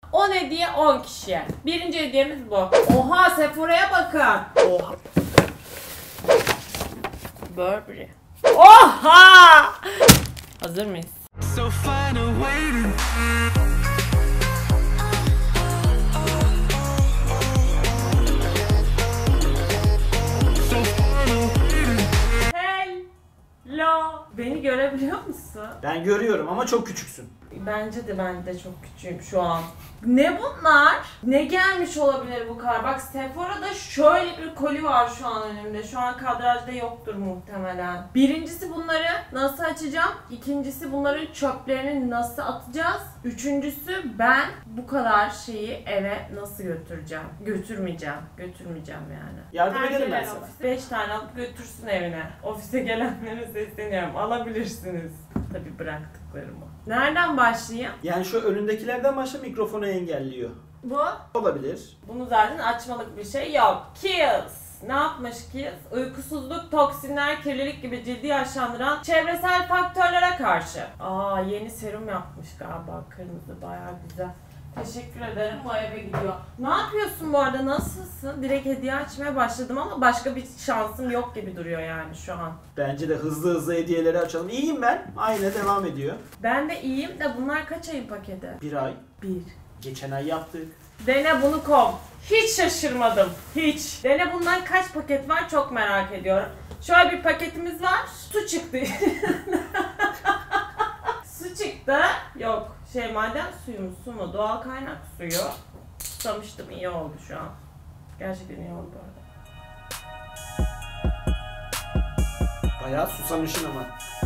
10 hediye 10 kişiye. Birinci hediyemiz bu. Oha, Sephora'ya bakın. Oha. Burberry. Oha! Hazır mıyız? So hello. Beni görebiliyor musun? Ben görüyorum ama çok küçüksün. Bence de ben de çok küçüğüm şu an. Ne bunlar? Ne gelmiş olabilir bu kadar? Bak, Sephora'da şöyle bir koli var şu an önümde. Şu an kadrajda yoktur muhtemelen. Birincisi, bunları nasıl açacağım? İkincisi, bunların çöplerini nasıl atacağız? Üçüncüsü, ben bu kadar şeyi eve nasıl götüreceğim? Götürmeyeceğim yani. Yardım ederim ben sana. 5 tane alıp götürsün evine. Ofise gelenlere sesleniyorum. Alabilirsiniz. Tabii bıraktıklarımı. Nereden başlayayım? Yani şu önündekilerden başla, mikrofonu engelliyor. Bu? Olabilir. Bunu zaten açmalık bir şey yok. Kiehl's. Ne yapmış Kiehl's? Uykusuzluk, toksinler, kirlilik gibi ciddi yaşandıran çevresel faktörlere karşı. Aa, yeni serum yapmış galiba. Kırmızı, bayağı güzel. Teşekkür ederim. O eve gidiyor. Ne yapıyorsun bu arada? Nasılsın? Direkt hediye açmaya başladım ama başka bir şansım yok gibi duruyor yani şu an. Bence de hızlı hediyeleri açalım. İyiyim ben. Aynı devam ediyor. Ben de iyiyim de bunlar kaç ayın paketi? 1 ay. 1. Geçen ay yaptık. Dene bunu kom. Hiç şaşırmadım. Hiç. Dene bundan kaç paket var çok merak ediyorum. Şöyle bir paketimiz var. Su çıktı. Su çıktı. Yok. Maden suyu mu? Su mu? Doğal kaynak suyu. Susamıştım. İyi oldu şu an. Gerçekten iyi oldu bu arada. Bayağı susamışsın ama.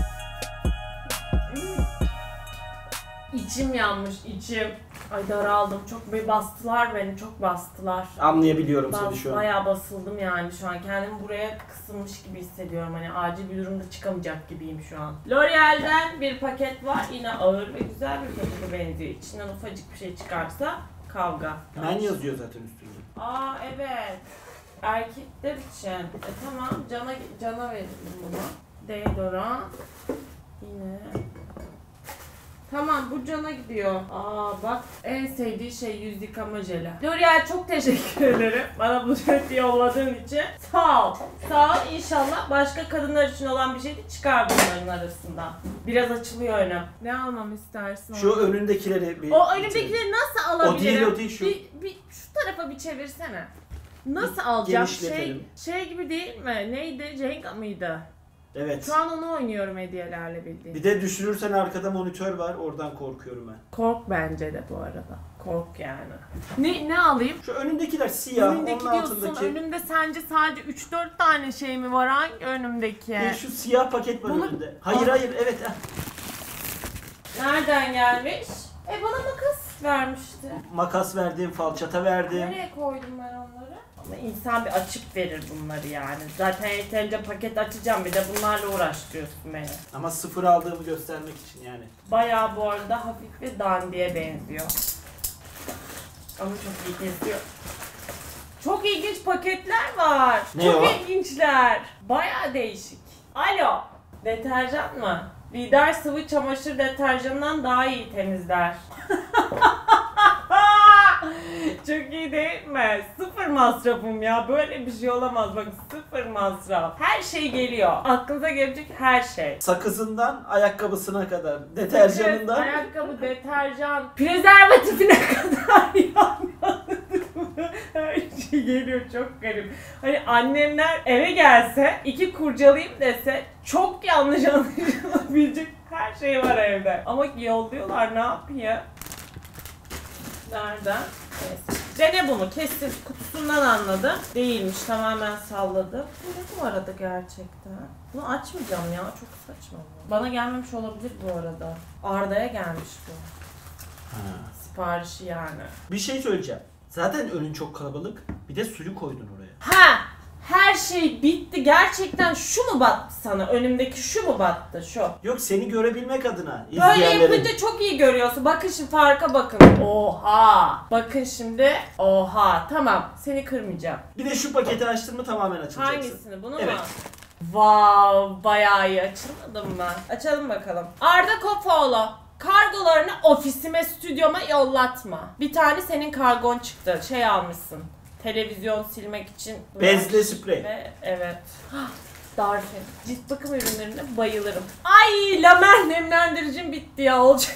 İçim yanmış, içim. Ay, daraldım. Çok bastılar beni, çok bastılar. Anlayabiliyorum seni şu an. Bayağı basıldım yani şu an. Kendimi buraya kısılmış gibi hissediyorum. Hani acil bir durumda çıkamayacak gibiyim şu an. L'Oreal'den bir paket var. Yine ağır ve güzel bir pakete benziyor. İçinden ufacık bir şey çıkarsa kavga. Men yazıyor zaten üstünde. Aa, evet. Erkekler için. Tamam, cana verelim bunu. Deodorant. Yine. Tamam, bu cana gidiyor. Aa bak, en sevdiği şey yüz yıkama jeli. L'Oreal, çok teşekkür ederim bana bu seti yolladığın için. Sağ ol. Sağ ol, inşallah başka kadınlar için olan bir şey de çıkar bunların arasında. Biraz açılıyor önüm. Ne almam istersin? Şu önündekileri bir... O önündekileri nasıl alabilirim? O değil şu. Şu tarafa bir çevirsene. Nasıl alacağım? Genişletelim. Şey gibi değil mi? Neydi? Jenga mıydı? Evet. Şu an onu oynuyorum hediyelerle bildiğin. Bir de düşürürsen arkada monitör var, oradan korkuyorum ben. Kork bence de bu arada. Kork yani. Ne alayım? Şu önündekiler siyah, önümdeki onun diyorsun, altındaki... önümde sence sadece 3-4 tane şey mi var? Hangi önümdeki? Şu siyah paket var Bunu... önünde. Hayır, evet. Nereden gelmiş? Bana makas vermişti. Makas verdim, falçata verdim. Nereye koydum ben onları? Ama insan bir açıp verir bunları yani. Zaten yeterince paket açacağım, bir de bunlarla uğraştırıyorsun beni. Ama sıfır aldığımı göstermek için yani. Bayağı bu arada hafif bir dandiye benziyor. Ama çok iyi geziyor. Çok ilginç paketler var. Ne çok o? ilginçler. Bayağı değişik. Alo. Deterjan mı? Lider sıvı çamaşır deterjanından daha iyi temizler. Çok iyi değil mi? Sıfır masrafım ya. Böyle bir şey olamaz. Bak, sıfır masraf. Her şey geliyor. Aklınıza gelecek her şey. Sakızından ayakkabısına kadar, deterjanından. Ayakkabı, deterjan, prezervatifine kadar yani. Her şey geliyor, çok garip. Hani annemler eve gelse, 2 kurcalayayım dese çok yanlış anlaşılabilecek her şey var evde. Ama yolluyorlar, ne yapayım? Nereden? Neyse. Dene bunu, kesin kutusundan anladım. Değilmiş, tamamen salladım. Bu ne bu arada gerçekten? Bunu açmayacağım ya, çok saçma bu. Bana gelmemiş olabilir bu arada. Arda'ya gelmiş bu. Siparişi yani. Bir şey söyleyeceğim. Zaten önün çok kalabalık. Bir de suyu koydun oraya. Ha! Her şey bitti. Gerçekten şu mu battı sana? Önümdeki şu mu battı? Şu. Yok, seni görebilmek adına. Böyle yapınca çok iyi görüyorsun. Bakın şimdi, farka bakın. Oha! Bakın şimdi. Oha! Tamam. Seni kırmayacağım. Bir de şu paketi açtın mı tamamen açılacaksın. Hangisini? Bunu Evet. mu? Wow! Bayağı iyi. Açılmadı mı? Açalım bakalım. Arda Kofoğlu. Kargolarını ofisime, stüdyoma yollatma. Bir tane senin kargon çıktı. Şey almışsın. Televizyon silmek için. Bezle sprey. Ve evet. Darfin. Cilt bakım ürünlerine bayılırım. Ay, Lamer nemlendiricim bitti ya, olacak.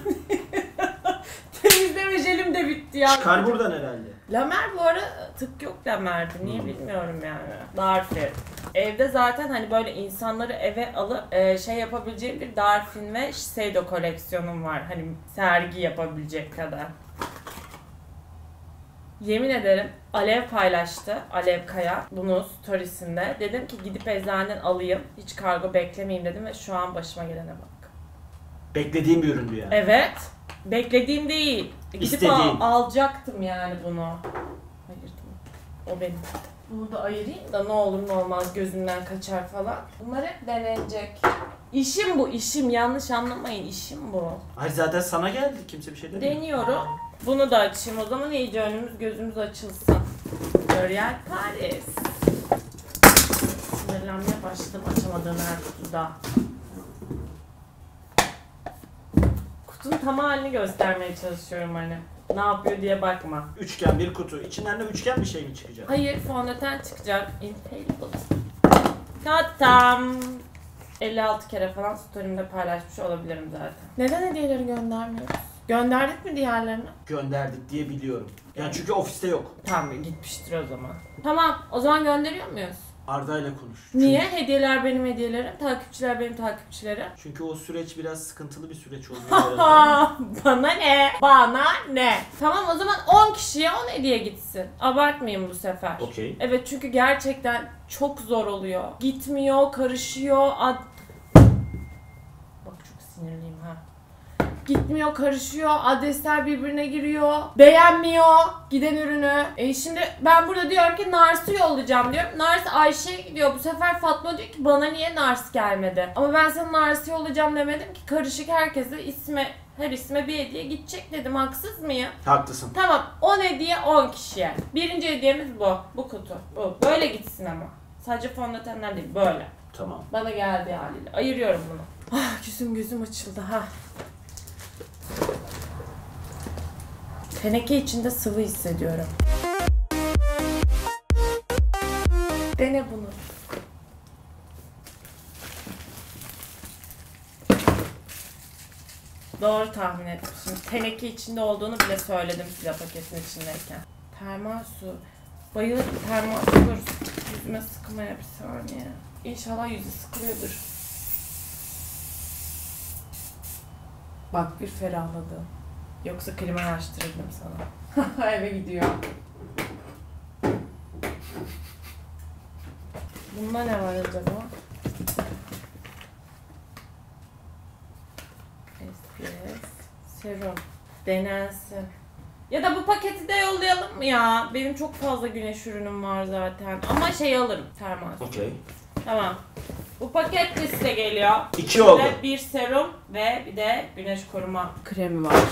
Temizleme jelim de bitti ya. Çıkar buradan herhalde. Lamer bu ara tık yok Lamer'di. Niye bilmiyorum yani. Darfin. Evde zaten hani böyle insanları eve alıp şey yapabileceğim bir Darfin ve Shiseido koleksiyonum var. Hani sergi yapabilecek kadar. Yemin ederim Alev paylaştı. Alev Kaya bunu storiesinde. Dedim ki gidip eczaneden alayım. Hiç kargo beklemeyeyim dedim ve şu an başıma gelene bak. Beklediğim bir üründü yani. Evet. Beklediğim değil. Gidip İstediğin. alacaktım yani bunu. Ayırdım. O benim. Bunu da ayırayım da ne olur ne olmaz gözümden kaçar falan. Bunlar hep denenecek. İşim bu, işim. Yanlış anlamayın, işim bu. Hayır zaten sana geldi. Kimse bir şey demiyor. Deniyorum. Bunu da açayım o zaman, iyice önümüz gözümüz açılsın. L'Oreal Paris. Sinirlenmeye başladım açamadığım her kutuda. Kutunun tam halini göstermeye çalışıyorum hani. Ne yapıyor diye bakma. Üçgen bir kutu. İçinden de üçgen bir şey mi çıkacak? Hayır, fondöten çıkacak. Infallible. Tatam. 56 kere falan story'imde paylaşmış olabilirim zaten. Neden hediyeleri göndermiyoruz? Gönderdik mi diğerlerini? Gönderdik diye biliyorum. Yani çünkü ofiste yok. Tamam, gitmiştir o zaman. Tamam, o zaman gönderiyor muyuz? Arda'yla konuş. Niye? Hediyeler benim hediyelerim, takipçiler benim takipçilerim. Çünkü o süreç biraz sıkıntılı bir süreç oluyor. arada. Bana ne? Bana ne? Tamam, o zaman 10 kişiye 10 hediye gitsin. Abartmayayım bu sefer. Okey. Evet, çünkü gerçekten çok zor oluyor. Gitmiyor, karışıyor. Bak çok sinirliyim ha. Gitmiyor, karışıyor, adresler birbirine giriyor, beğenmiyor giden ürünü. Şimdi ben burada diyorum ki Nars'ı yollayacağım diyorum. Nars Ayşe'ye gidiyor. Bu sefer Fatma diyor ki bana niye Nars gelmedi? Ama ben sana Nars'ı yollayacağım demedim ki, karışık herkese her isme bir hediye gidecek dedim. Haksız mıyım? Haklısın. Tamam, 10 hediye 10 kişiye. Birinci hediyemiz bu. Bu kutu. Bu. Böyle gitsin ama. Sadece fondötenler değil, böyle. Tamam. Bana geldiği haliyle. Ayırıyorum bunu. Ah, gözüm açıldı ha. Teneke içinde sıvı hissediyorum. Dene bunu. Doğru tahmin etmişim. Teneke içinde olduğunu bile söyledim size paketin içindeyken. Termosu. Bayılırım termosu. Yüzüme sıkmaya bir saniye. İnşallah yüzü sıkılıyordur. Bak bir ferahladım. Yoksa klima açtırırdım sana. Eve gidiyor. Bunda ne var acaba? SPF serum. Denensin. Ya da bu paketi de yollayalım mı ya? Benim çok fazla güneş ürünüm var zaten. Ama şey alırım. Termas. Okey. Tamam. Bu paket de size geliyor. 2 oldu. Bir serum ve bir de güneş koruma kremi var.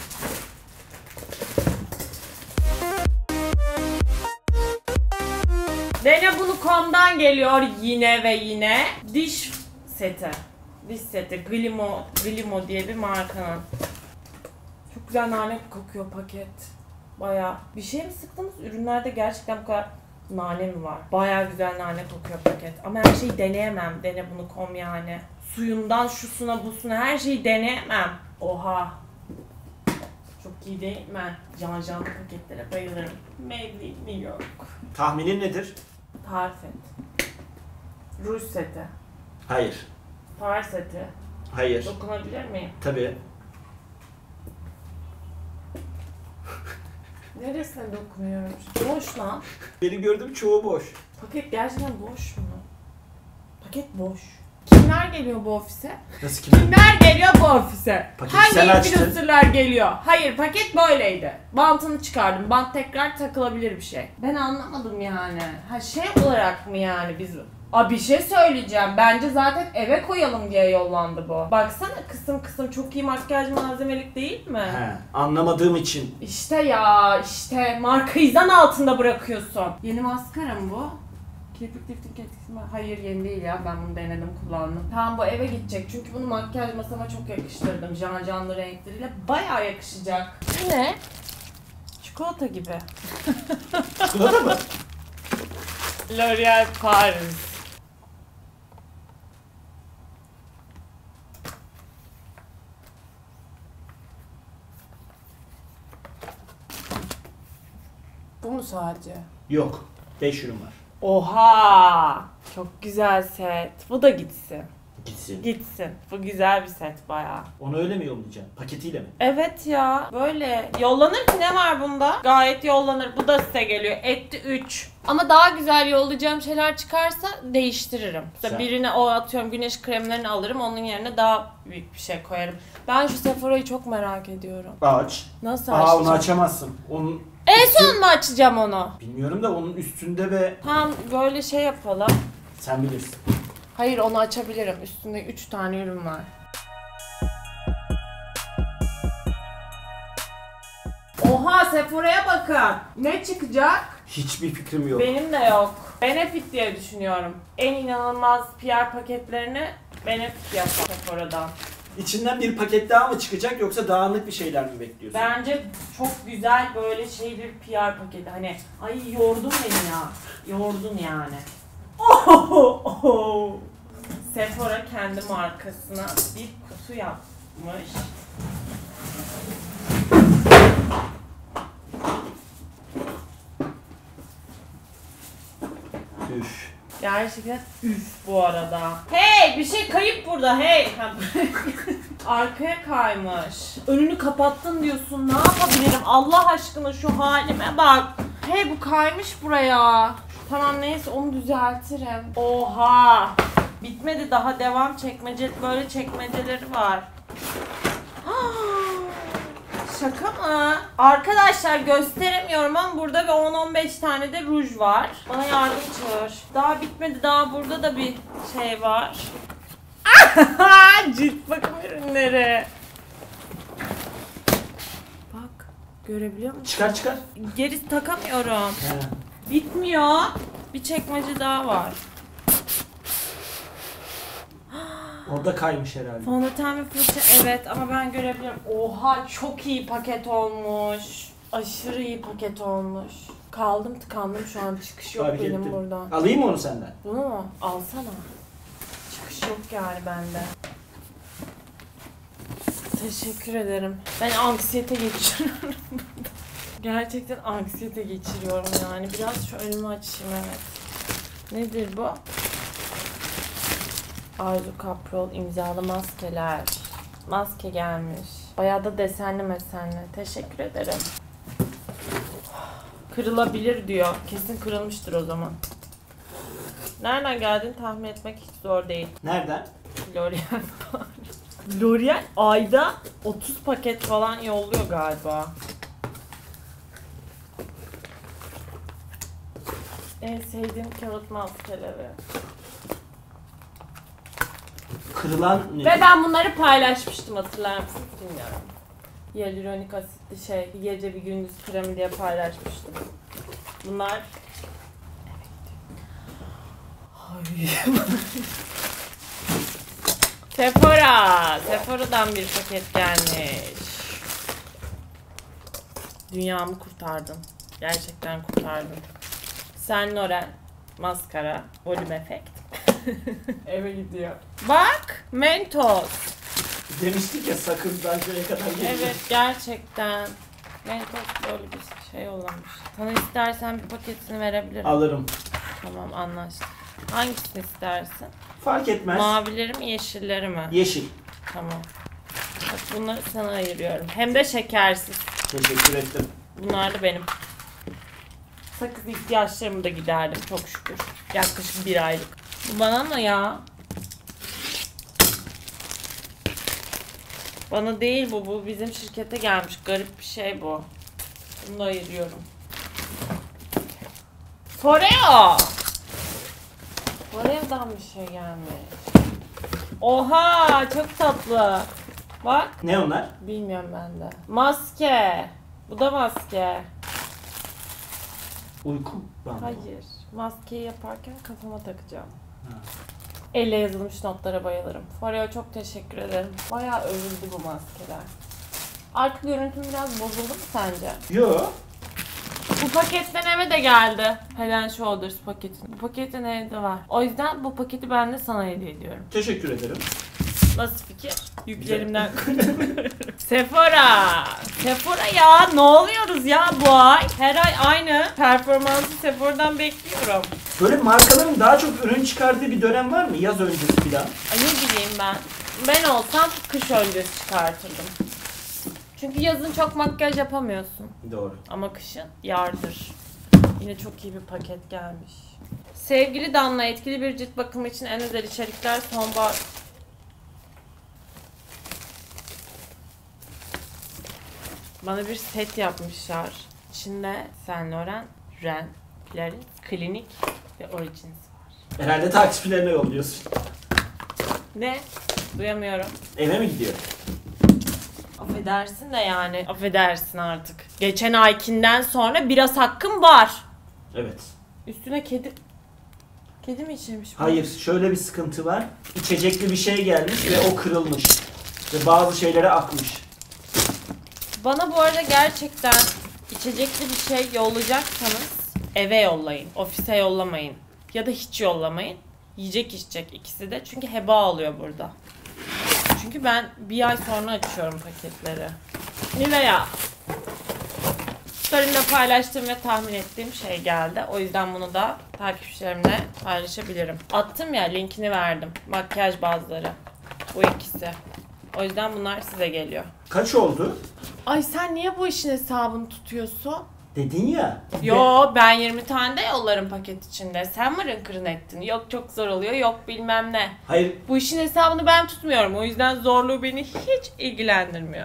Dene.com'dan geliyor yine ve yine diş seti. Diş seti Glimo diye bir markanın. Çok güzel nane kokuyor paket. Bayağı. Bir şey mi sıktınız? Ürünlerde gerçekten bu kadar nane mi var? Bayağı güzel nane kokuyor paket. Ama her şeyi deneyemem. Dene.com yani. Suyundan şusuna busuna her şeyi deneyemem. Oha. Çok iyi değil mi? Can paketlere bayılırım. Maybelline New York. Tahminin nedir? Tarif et. Ruj seti. Hayır. Far seti. Hayır. Dokunabilir miyim? Tabii. Neresine dokunuyorum? Boş lan. Benim gördüğüm çoğu boş. Paket gerçekten boş mu? Paket boş. Kimler geliyor bu ofise? Nasıl kim? Kimler geliyor bu ofise? Paketi sen Hangi açtın. influencerlar geliyor? Hayır, paket böyleydi. Bantını çıkardım. Bant tekrar takılabilir bir şey. Ben anlamadım yani. Ha şey olarak mı yani biz... Bir şey söyleyeceğim. Bence zaten eve koyalım diye yollandı bu. Baksana kısım çok iyi makyaj malzemelik değil mi? He, anlamadığım için. İşte markayı zan altında bırakıyorsun. Yeni maskaram bu. Kirpik lifting etkisi mi? Hayır, yeni değil ya. Ben bunu denedim, kullandım. Tamam, bu eve gidecek. Çünkü bunu makyaj masama çok yakıştırdım. Canlı renkleriyle. Bayağı yakışacak. Bu ne? Çikolata gibi. Çikolata mı? L'Oreal Paris. Bu mu sadece? Yok. 5 ürün var. Oha! Çok güzel set. Bu da gitsin. Gitsin. Gitsin. Bu güzel bir set bayağı. Onu öyle mi yollayacaksın? Paketiyle mi? Evet ya. Böyle. Yollanır ki, ne var bunda? Gayet yollanır. Bu da size geliyor. Etti 3. Ama daha güzel yollayacağım şeyler çıkarsa değiştiririm. Mesela birine o atıyorum güneş kremlerini alırım. Onun yerine daha büyük bir şey koyarım. Ben şu Sephora'yı çok merak ediyorum. Aç. Nasıl Aa, açacağım? onu açamazsın. Onun En son mu açacağım onu? bilmiyorum da onun üstünde ve Tamam, böyle şey yapalım. sen bilirsin. Hayır, onu açabilirim. Üstünde 3 tane ürün var. Oha, Sephora'ya bakın. Ne çıkacak? Hiçbir fikrim yok. Benim de yok. Benefit diye düşünüyorum. En inanılmaz PR paketlerini Benefit yapar Sephora'dan. İçinden bir paket daha mı çıkacak yoksa dağınık bir şeyler mi bekliyorsun? Bence çok güzel böyle şey bir PR paketi. Hani ay yordun beni ya. Yordun yani. Oh! Sephora kendi markasına bir kutu yapmış. Üf. Gerçekten üf bu arada. Hey, bir şey kayıp burada, hey. Arkaya kaymış. Önünü kapattın diyorsun, ne yapabilirim Allah aşkına, şu halime bak. Hey, bu kaymış buraya. Tamam, neyse, onu düzeltirim. Oha. Bitmedi daha, devam. Çekmece, böyle çekmeceleri var. Şaka mı? Arkadaşlar gösteremiyorum ama burada bir 10-15 tane de ruj var. Bana yardım çağır. Daha bitmedi, daha burada da bir şey var. Cilt bakım ürünleri. Bak, görebiliyor musun? Çıkar çıkar. Geri takamıyorum. He. Bitmiyor. Bir çekmece daha var. Orada kaymış herhalde. Fondöten ve fırça, evet, ama ben görebiliyorum. Oha, çok iyi paket olmuş. Aşırı iyi paket olmuş. Kaldım, tıkandım şu an, çıkış yok Fark benim ettim. buradan. Alayım mı onu senden? Bunu mu? Alsana. Çıkış yok yani bende. Teşekkür ederim. Ben anksiyete geçiriyorum burada. Gerçekten anksiyete geçiriyorum yani. Biraz şu önümü açayım, evet. Nedir bu? Arzu Kaprol imzalı maskeler. Maske gelmiş. Bayağı da desenli mesenli. Teşekkür ederim. Kırılabilir diyor. Kesin kırılmıştır o zaman. Nereden geldiğini tahmin etmek hiç zor değil. Nereden? L'Oreal. L'Oreal ayda 30 paket falan yolluyor galiba. En sevdiğim kağıt maskeleri. Kırılan ne? Ve ben bunları paylaşmıştım, hatırlar mısınız bilmiyorum. Hyaluronik asitli şey, bir gece bir gündüz kremi diye paylaşmıştım. Bunlar... Sephora! Sephora'dan bir paket gelmiş. Dünyamı kurtardın. Gerçekten kurtardın. Saint Laurent maskara, volüm efekt. Eve gidiyor. Bak, Mentos. Demiştik ya sakın şuraya kadar gelin. Evet, gerçekten. Mentos böyle bir şey yollamış. Sana istersen bir paketini verebilirim. Alırım. Tamam, anlaştık. Hangisini istersin? Fark etmez. Mavileri mi, yeşilleri mi? Yeşil. Tamam. Bak, bunları sana ayırıyorum. Hem de şekersiz. Teşekkür ettim. Bunlar da benim. Sakız ihtiyaçlarımı da giderdim çok şükür. Yaklaşık 1 aylık. Bu bana mı ya? Bana değil bu. Bu bizim şirkete gelmiş. Garip bir şey bu. Bunu da ayırıyorum. Foreo! Foreo'dan bir şey gelmiş. Oha! Çok tatlı. Bak. Ne onlar? Bilmiyorum ben de. Maske. Bu da maske. Uyku bandı. Hayır. Maskeyi yaparken kafama takacağım. Ha. Elle yazılmış notlara bayılırım. Fareo çok teşekkür ederim. Bayağı övüldü bu maskeler. Arka görüntüm biraz bozuldu mu sence? Yo. Bu paketten eve de geldi. Head and Shoulders paketin. Bu paketin evde var. O yüzden bu paketi ben de sana hediye ediyorum. Teşekkür ederim. Nasıl fikir? Yüklerimden kurtuluyorum. Sephora! Sephora ya! Ne oluyoruz ya bu ay? Her ay aynı performansı Sephora'dan bekliyorum. Böyle markaların daha çok ürün çıkardığı bir dönem var mı? Yaz öncesi falan. Ay ne bileyim ben. Ben olsam kış öncesi çıkartırdım. Çünkü yazın çok makyaj yapamıyorsun. Doğru. Ama kışın yardır. Yine çok iyi bir paket gelmiş. Sevgili Damla, etkili bir cilt bakımı için en özel içerikler sonbahar... Bana bir set yapmışlar. İçinde Saint Laurent, Ren, Clarins, Clinique ve Origins var. Herhalde takipçilerine yolluyorsun. Ne? Duyamıyorum. Eve mi gidiyor? Affedersin de yani. Affedersin artık. Geçen aykinden sonra biraz hakkım var. Evet. Üstüne kedi... Kedi mi içirmiş bu? Hayır, şöyle bir sıkıntı var. İçecekli bir şey gelmiş ve o kırılmış. Ve bazı şeylere akmış. Bana bu arada gerçekten içecekli bir şey yollayacaksanız eve yollayın. Ofise yollamayın. Ya da hiç yollamayın. Yiyecek içecek ikisi de. Çünkü heba oluyor burada. Çünkü ben bir ay sonra açıyorum paketleri. Nivea. Story'imde paylaştığım ve tahmin ettiğim şey geldi. O yüzden bunu da takipçilerimle paylaşabilirim. Attım ya, linkini verdim. Makyaj bazları. Bu ikisi. O yüzden bunlar size geliyor. Kaç oldu? Ay sen niye bu işin hesabını tutuyorsun? Dedin ya. Yo, ben 20 tane de yollarım paket içinde. Sen mırın kırın ettin. Yok çok zor oluyor, yok bilmem ne. Hayır. Bu işin hesabını ben tutmuyorum. O yüzden zorluğu beni hiç ilgilendirmiyor.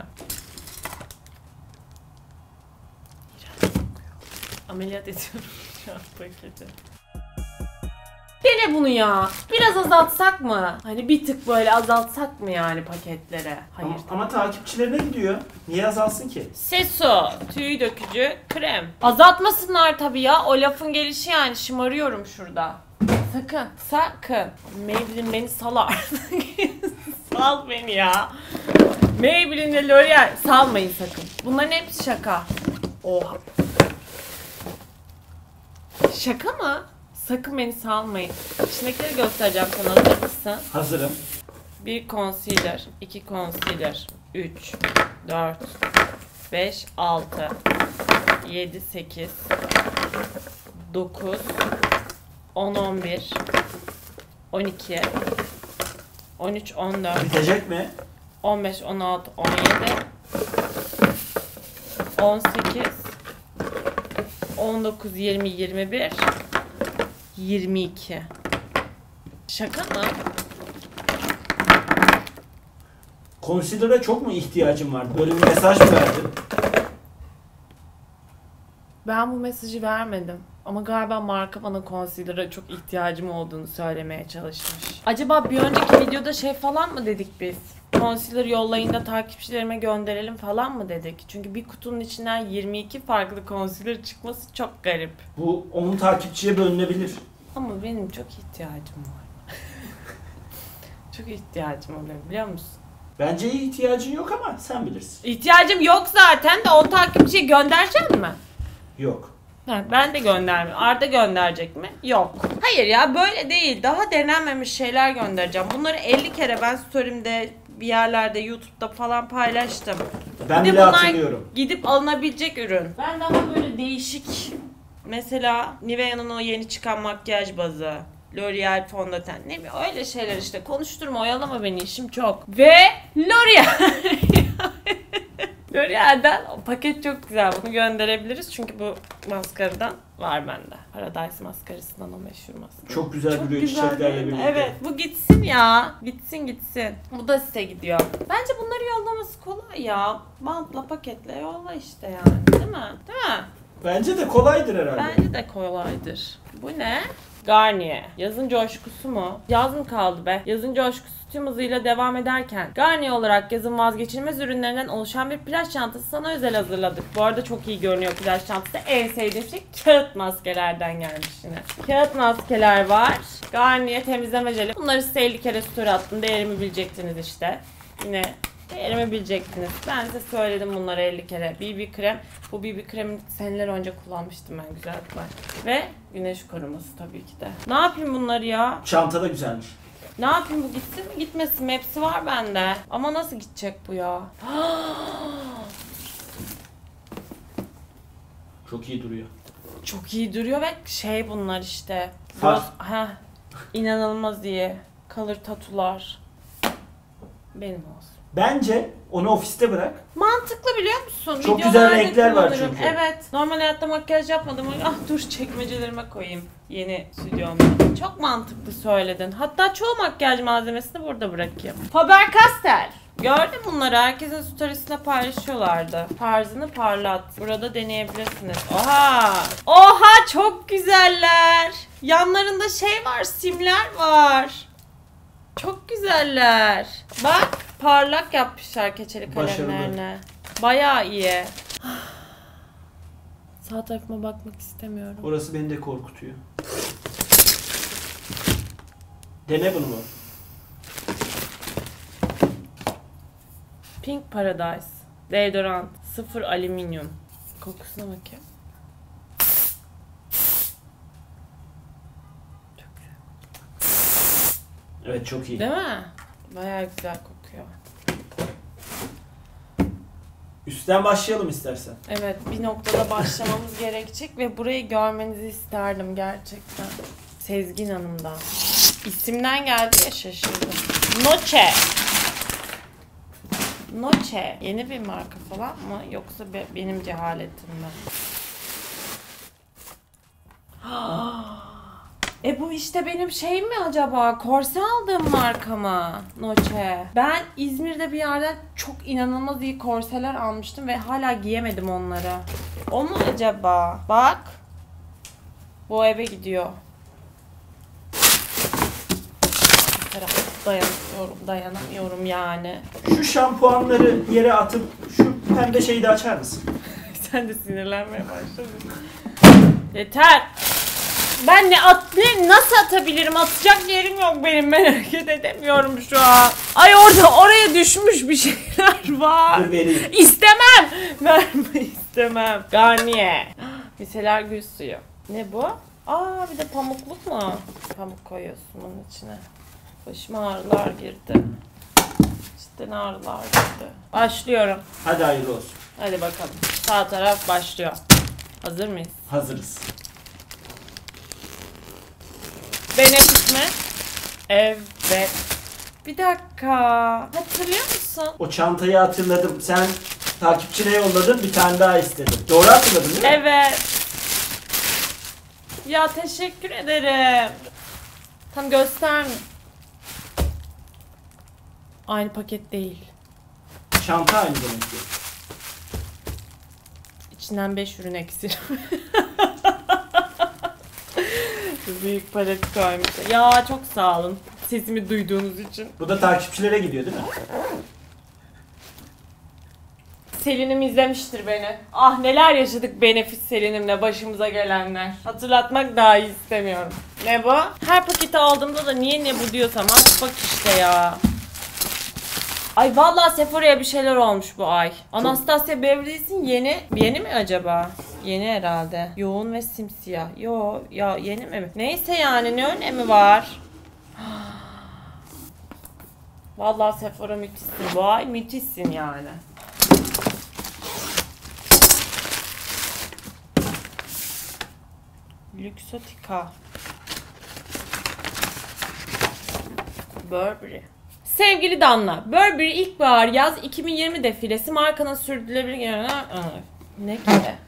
Ameliyat ediyorum şu an paketi. Dene bunu ya. Biraz azaltsak mı? Hani bir tık böyle azaltsak mı yani paketlere? Hayır. Ama takipçilerine gidiyor. Niye azalsın ki? Sesu, tüy dökücü krem. Azaltmasınlar tabii ya. O lafın gelişi yani. Şımarıyorum şurada. Sakın, sakın. Maybelline beni salar. Sal beni ya. Maybelline ile L'Oreal salmayın sakın. Bunların hepsi şaka. Oha. Şaka mı? Sakın beni salmayın. İçindekileri göstereceğim sana. Hazır mısın? Hazırım. 1 concealer, 2 concealer, 3, 4, 5, 6, 7, 8, 9, 10, 11, 12, 13, 14, Bitecek mi? 15, 16, 17, 18, 19, 20, 21, 22. Şaka mı? Concealer'a çok mu ihtiyacım vardı? Böyle bir mesaj mı verdin? Ben bu mesajı vermedim. Ama galiba marka bana concealer'a çok ihtiyacım olduğunu söylemeye çalışmış. Acaba bir önceki videoda şey falan mı dedik biz? Concealer yollayın da takipçilerime gönderelim falan mı dedik? Çünkü bir kutunun içinden 22 farklı concealer çıkması çok garip. Bu 10 takipçiye bölünebilir. Ama benim çok ihtiyacım var. Çok ihtiyacım oluyor biliyor musun? Bence ihtiyacın yok ama sen bilirsin. İhtiyacım yok zaten de 10 takipçiyi göndereceğim mi? Yok. Ha, ben de göndermiyorum. Arda gönderecek mi? Yok. Hayır ya böyle değil. Daha denenmemiş şeyler göndereceğim. Bunları 50 kere ben story'imde bir yerlerde YouTube'da falan paylaştım. Ben Bir de bile bunlar hatırlıyorum. gidip alınabilecek ürün. Ben daha böyle değişik. Mesela Nivea'nın o yeni çıkan makyaj bazı. L'Oreal fondöten. Ne bileyim öyle şeyler işte. Konuşturma, oyalama beni, işim çok. Ve L'Oreal. L'Oreal'den o paket çok güzel. Bunu gönderebiliriz. Çünkü bu maskaradan var bende. Paradise maskarasından o meşhur maskara. Çok güzel duruyor güzel çiçeklerle değil mi? birlikte. Evet. Bu gitsin ya. Gitsin. Bu da size gidiyor. Bence bunları yollaması kolay ya. Bantla paketle yolla işte yani. Değil mi? Değil mi? Bence de kolaydır herhalde. Bence de kolaydır. Bu ne? Garnier. Yazın coşkusu mu? Yaz mı kaldı be? Yazın coşkusu tüm hızıyla devam ederken Garnier olarak yazın vazgeçilmez ürünlerinden oluşan bir plaj çantası sana özel hazırladık. Bu arada çok iyi görünüyor plaj çantası. En sevdiğim şey kağıt maskelerden gelmiş yine. Kağıt maskeler var. Garnier temizleme jeli. Bunları size 50 kere story attım. Değerimi bilecektiniz işte. Yine değerimi bilecektiniz. Ben size söyledim bunları 50 kere. BB krem. Bu BB kremi seneler önce kullanmıştım ben, güzellikler. Ve güneş koruması tabii ki de. Ne yapayım bunları ya? Çanta da güzelmiş. Ne yapayım, bu gitsin mi gitmesin mi? Hepsi var bende. Ama nasıl gidecek bu ya? Çok iyi duruyor. Çok iyi duruyor ve şey bunlar işte. Far. İnanılmaz iyi. Kalır tatular. Benim olsun. Bence onu ofiste bırak. Mantıklı biliyor musun? Çok güzel Videolarda renkler var kullanırım. çünkü. Evet. Normal hayatta makyaj yapmadım. Ah dur, çekmecelerime koyayım. Yeni stüdyomda. Çok mantıklı söyledin. Hatta çoğu makyaj malzemesini burada bırakayım. Faber-Castell. Gördüm bunları. Herkesin storiesine paylaşıyorlardı. Tarzını parlat. Burada deneyebilirsiniz. Oha! Oha, çok güzeller. Yanlarında şey var, simler var. Çok güzeller. Bak, parlak yapmışlar keçeli kalemlerine. Bayağı iyi. Sağ tarafıma bakmak istemiyorum. Orası beni de korkutuyor. Dene bunu mu? Pink Paradise. Deodorant. 0 alüminyum. Kokusuna bakayım. Çok güzel. Evet, çok iyi. Değil mi? Bayağı güzel kokuyor. Üstten başlayalım istersen. Evet, bir noktada başlamamız gerekecek ve burayı görmenizi isterdim gerçekten. Sezgin Hanım'dan. İsimden geldi ya, şaşırdım. Noche. Noche. Yeni bir marka falan mı? Yoksa benim cehaletim mi? Bu işte benim şeyim mi acaba? Korse aldığım marka mı? Noche. Ben İzmir'de bir yerden çok inanılmaz iyi korseler almıştım ve hala giyemedim onları. O mu acaba? Bak. Bu eve gidiyor. Dayanamıyorum yani. Şu şampuanları yere atıp şu pembe şeyi de açar mısın? Sen de sinirlenmeye başladın. Yeter. Ben nasıl atabilirim? Atacak yerim yok benim. Ben hareket edemiyorum şu an. Ay oraya düşmüş bir şeyler var. Dur vereyim. İstemem. Verme, istemem. Garnier. Miseler gül suyu. Ne bu? Aa, bir de pamukluk mu? Pamuk koyuyorsun bunun içine. Başıma ağrılar girdi. İşte ağrılar girdi. Başlıyorum. Hadi hayırlı olsun. Hadi bakalım. Sağ taraf başlıyor. Hazır mıyız? Hazırız. Benefit mi? Evet. Bir dakika. Hatırlıyor musun? O çantayı hatırladım. Sen takipçine yolladın, bir tane daha istedim. Doğru hatırladın değil mi? Evet. Ya teşekkür ederim. Tam gösterme. Aynı paket değil. Çanta aynı demek ki. İçinden 5 ürün eksik. Büyük palet koymuş. Ya çok sağ olun. Sesimi duyduğunuz için. Bu da takipçilere gidiyor değil mi? Selin'im izlemiştir beni. Ah, neler yaşadık Benefit Selin'imle, başımıza gelenler. Hatırlatmak dahi istemiyorum. Ne bu? Her paketi aldığımda da niye ne bu diyorsam bak işte ya. Ay vallahi Sephora'ya bir şeyler olmuş bu ay. Anastasia Beverly Hills'in yeni mi acaba? Yeni herhalde. Yoğun ve simsiyah. Yo ya, yeni mi? Neyse yani, ne önemi var? Vallahi Sephora müthişsin bu ay, müthişsin yani. Luxottica. Burberry. Sevgili Danla, Burberry ilkbahar yaz 2020 defilesi markanın sürdürülebilir... Ne ki?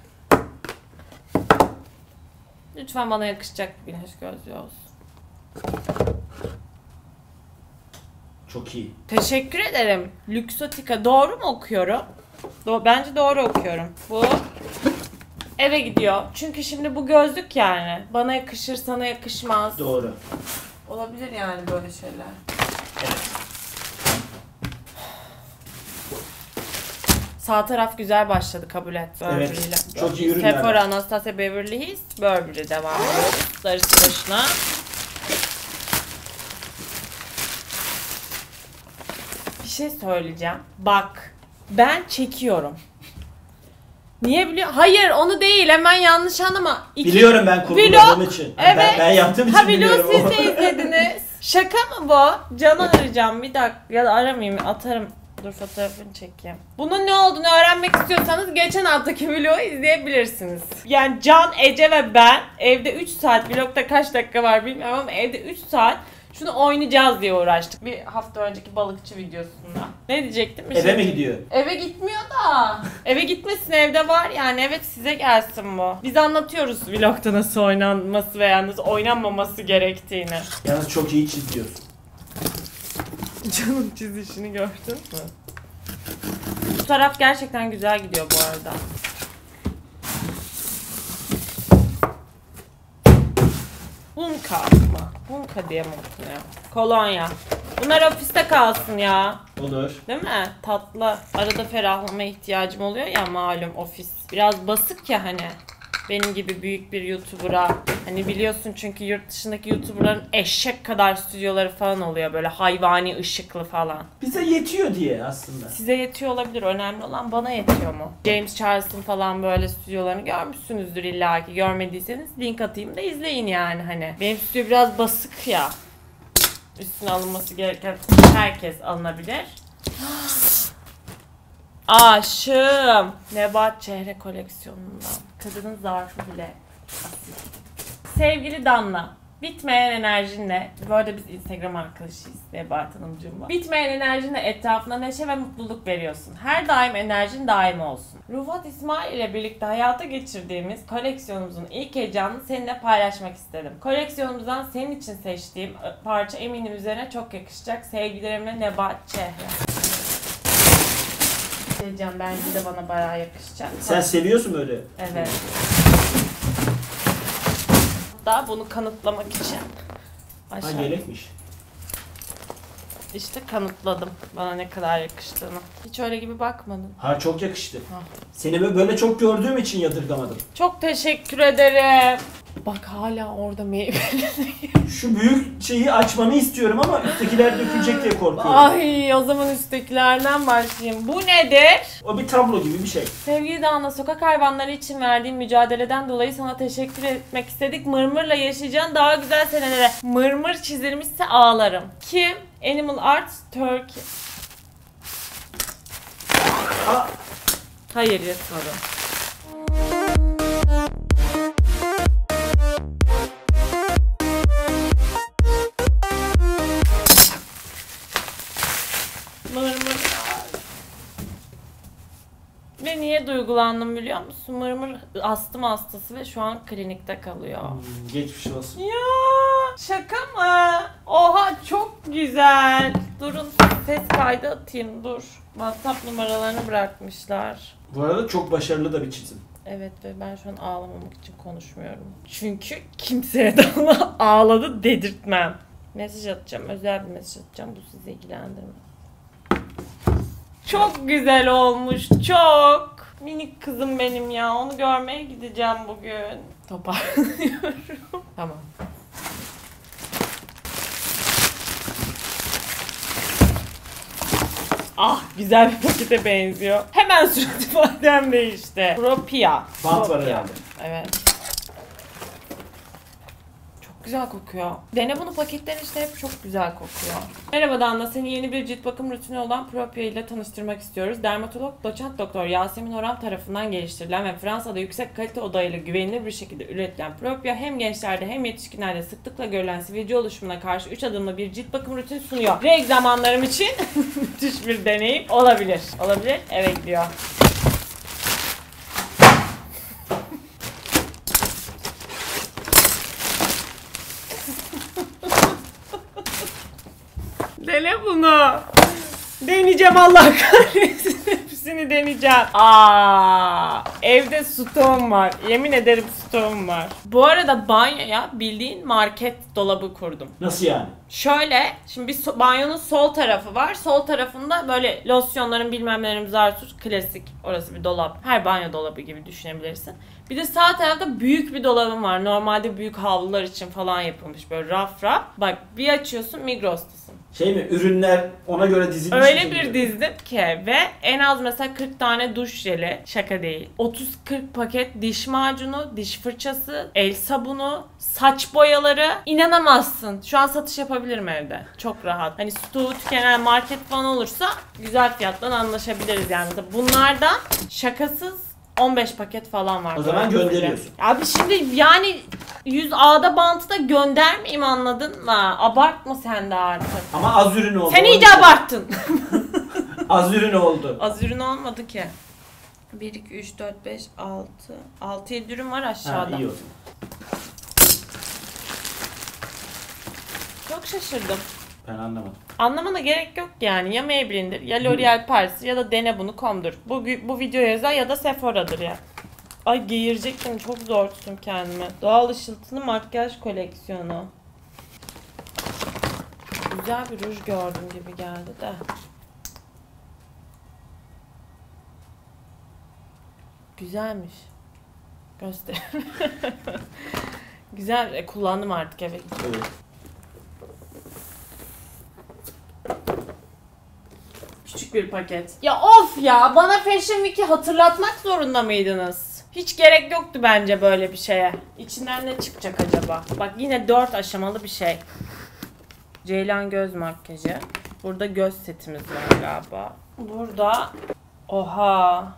Lütfen bana yakışacak bir güneş gözlüğü olsun. Çok iyi. Teşekkür ederim. Luxottica. Doğru mu okuyorum? Bence doğru okuyorum. Bu eve gidiyor. Çünkü şimdi bu gözlük yani. Bana yakışır, sana yakışmaz. Doğru. Olabilir yani böyle şeyler. Evet. Sağ taraf güzel başladı, kabul et. Evet, Burberry'le. çok iyi ürünler Sephora, var. Anastasia Beverly Hills, Burberry devam ediyoruz. Darısı başına. Bir şey söyleyeceğim. Bak, ben çekiyorum. Niye biliyor? Hayır, onu değil. Hemen yanlış anlama. Biliyorum ben kurguladığım için. Evet. Ben yaptığım için biliyorum. Ha, vlog siz de izlediniz. Şaka mı bu? Can'ı arayacağım bir dakika. Ya da aramayayım, atarım. Dur fotoğrafını çekeyim. Bunun ne olduğunu öğrenmek istiyorsanız geçen haftaki vlogu izleyebilirsiniz. Yani Can, Ece ve ben evde 3 saat, vlogda kaç dakika var bilmiyorum ama evde 3 saat şunu oynayacağız diye uğraştık. Bir hafta önceki balıkçı videosunda. Ne diyecektim? Eve mi gidiyor? Eve gitmiyor da. Eve gitmesin, evde var yani. Evet, size gelsin bu. Biz anlatıyoruz vlogda nasıl oynanması veya nasıl oynanmaması gerektiğini. Yalnız çok iyi çiziyorsun. Can'ın çizişini gördün mü? Bu taraf gerçekten güzel gidiyor bu arada. Hunka mı? Hunka diye mi okunuyor? Kolonya. Bunlar ofiste kalsın ya. Olur. Değil mi? Tatlı. Arada ferahlama ihtiyacım oluyor ya, malum ofis. Biraz basık ya hani. Benim gibi büyük bir YouTuber'a. Hani biliyorsun çünkü yurt dışındaki YouTuber'ların eşek kadar stüdyoları falan oluyor. Böyle hayvani ışıklı falan. Bize yetiyor diye aslında. Size yetiyor olabilir. Önemli olan bana yetiyor mu? James Charles'ın falan böyle stüdyolarını görmüşsünüzdür illa ki. Görmediyseniz link atayım da izleyin yani hani. Benim stüdyo biraz basık ya. Üstüne alınması gereken herkes alınabilir. Aşığım. Nebat Çehre koleksiyonundan. Kadının zarfı bile asil. Sevgili Danla, bitmeyen enerjinle, bu arada biz Instagram arkadaşıyız Nebat Hanımcığımla. Bitmeyen enerjinle etrafına neşe ve mutluluk veriyorsun. Her daim enerjin daim olsun. Rufat İsmail ile birlikte hayata geçirdiğimiz koleksiyonumuzun ilk heyecanını seninle paylaşmak istedim. Koleksiyonumuzdan senin için seçtiğim parça eminim üzerine çok yakışacak. Sevgilerimle Nebat Çehre. Diyeceğim, bence de bana bayağı yakışacak. Sen seviyorsun böyle. Evet. Daha bunu kanıtlamak için. Ha, Aşağı. yelekmiş. İşte kanıtladım bana ne kadar yakıştığını. Hiç öyle gibi bakmadın. Ha, çok yakıştı. Ha. Seni böyle çok gördüğüm için yadırgamadım. Çok teşekkür ederim. Bak hala orada meyveli. Şu büyük şeyi açmanı istiyorum ama üsttekiler dökülecek diye korkuyorum. Ay, o zaman üsttekilerden başlayayım. Bu nedir? O bir tablo gibi bir şey. Sevgili Dana, sokak hayvanları için verdiğin mücadeleden dolayı sana teşekkür etmek istedik. Mırmır'la yaşayacağın daha güzel senelere. Mırmır çizilmişse ağlarım. Kim? Animal Arts Turkey. Ha, Hayır, yatmadım. Mırmır. Ve niye duygulandım biliyor musun? Mırmır astım hastası ve şu an klinikte kalıyor. geçmiş olsun. Ya şaka mı? Oha, çok güzel. Durun, ses kaydı atayım, dur. WhatsApp numaralarını bırakmışlar. Bu arada çok başarılı da bir çizim. Evet ve ben şu an ağlamamak için konuşmuyorum. Çünkü kimseye de ona ağladı dedirtmem. Mesaj atacağım, özel bir mesaj atacağım. Bu sizi ilgilendirmez. Çok güzel olmuş, çok. Minik kızım benim ya, onu görmeye gideceğim bugün. Toparlanıyorum. Tamam. Ah, güzel bir pakete benziyor. Hemen surat ifadem değişti. Propia. Bant var Propia. herhalde. Evet. Çok güzel kokuyor. Dene bunu, paketler işte hep çok güzel kokuyor. Merhaba Danla, seni yeni bir cilt bakım rutini olan Propia ile tanıştırmak istiyoruz. Dermatolog doçent doktor Yasemin Oram tarafından geliştirilen ve Fransa'da yüksek kalite odayla güvenilir bir şekilde üretilen Propia hem gençlerde hem yetişkinlerde sıklıkla görülen sivilce oluşumuna karşı 3 adımlı bir cilt bakım rutini sunuyor. Reg zamanlarım için müthiş bir deneyim olabilir. Olabilir? Evet diyor. Dene bunu. Deneyeceğim, Allah kahretsin hepsini. hepsini deneyeceğim. Evde stoğum var. Yemin ederim stoğum var. Bu arada banyoya bildiğin market dolabı kurdum. Nasıl yani? Şöyle, şimdi bir banyonun sol tarafı var. Sol tarafında böyle losyonların bilmem nelerin zarsuz klasik. Orası bir dolap. Her banyo dolabı gibi düşünebilirsin. Bir de sağ tarafta büyük bir dolabım var. Normalde büyük havlular için falan yapılmış böyle raf. Bak bir açıyorsun Migros'tasın. Şey mi, ürünler ona göre dizilmiş? Öyle bir dizdim ki ve en az mesela 40 tane duş jeli, şaka değil. 30-40 paket diş macunu, diş fırçası, el sabunu, saç boyaları, inanamazsın. Şu an satış yapabilirim evde. Çok rahat. Hani stoğu tükenen market falan olursa güzel fiyattan anlaşabiliriz yani. Bunlardan şakasız 15 paket falan var. O zaman gönderiyorsun. Abi şimdi yani 100 A'da bantı da göndermeyeyim, anladın mı? Abartma sen de artık. Ama az ürün oldu. Sen iyice abarttın. Az ürün oldu. Az ürün olmadı ki. 1, 2, 3, 4, 5, 6. 6-7 ürün var aşağıda. Ha, iyi o zaman. Çok şaşırdım. Ben anlamadım. Anlamana gerek yok yani. Ya Maybelline'dir, ya L'Oreal Paris ya da dene bunu.com'dur. Bu videoya özel ya da Sephora'dır ya. Ay geğirecektim, çok zor tuttum kendimi. Doğal ışıltılı makyaj koleksiyonu. Güzel bir ruj gördüm gibi geldi de. Güzelmiş. Göster. Güzel. Kullandım artık eve gittim. Evet. Küçük bir paket. Ya of ya! Bana Fashion Week'i hatırlatmak zorunda mıydınız? Hiç gerek yoktu bence böyle bir şeye. İçinden ne çıkacak acaba? Bak yine 4 aşamalı bir şey. Ceylan göz makyajı. Burada göz setimiz var galiba. Burada... Oha!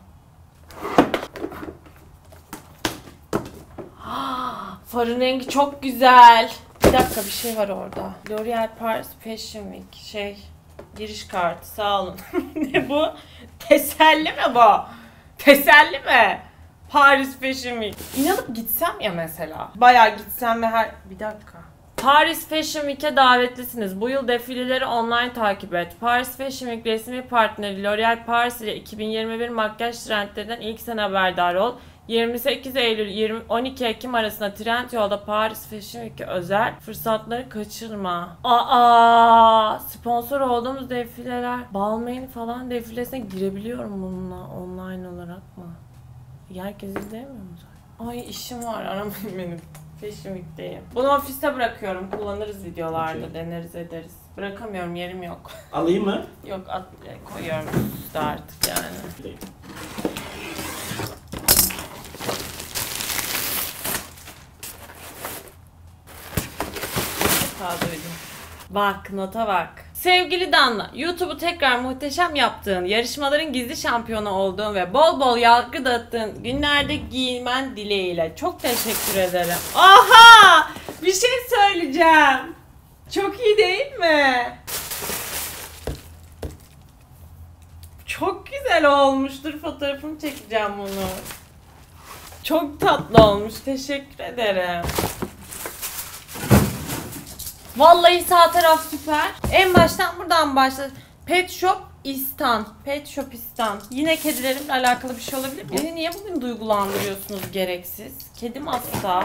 Farın rengi çok güzel. Bir dakika, bir şey var orada. L'Oreal Paris Fashion Week giriş kartı, sağ olun. Ne bu? Teselli mi bu? Teselli mi? Paris Fashion Week. İnanıp gitsem ya mesela. Bayağı gitsem ve bir dakika. Paris Fashion Week'e davetlisiniz. Bu yıl defileleri online takip et. Paris Fashion Week resmi partneri L'Oreal Paris ile 2021 makyaj trendlerinden ilk sen haberdar ol. 28 Eylül 12 Ekim arasında Trendyol'da Paris Fashion Week'e özel fırsatları kaçırma. Sponsor olduğumuz defileler. Balmain falan defilesine girebiliyorum bununla online olarak mı? Herkes izleyemiyor mu zaten? Ay işim var, aramayın beni. Fashion Week'teyim. Bunu ofiste bırakıyorum. Kullanırız videolarda, okay. Deneriz ederiz. Bırakamıyorum, yerim yok. Alayım mı? Yok, koyuyorum üstte artık yani. Duydum. Bak, nota bak. Sevgili Danla, YouTube'u tekrar muhteşem yaptığın, yarışmaların gizli şampiyonu olduğun ve bol bol yargı dağıttığın günlerde giymen dileğiyle. Çok teşekkür ederim. Aha! Bir şey söyleyeceğim. Çok iyi değil mi? Çok güzel olmuştur. Fotoğrafını çekeceğim bunu. Çok tatlı olmuş. Teşekkür ederim. Vallahi sağ taraf süper. En baştan buradan başla. Pet Shop İstan. Pet Shop İstan. Yine kedilerimle alakalı bir şey olabilir mi? Beni niye bugün duygulandırıyorsunuz gereksiz? Kedim hasta.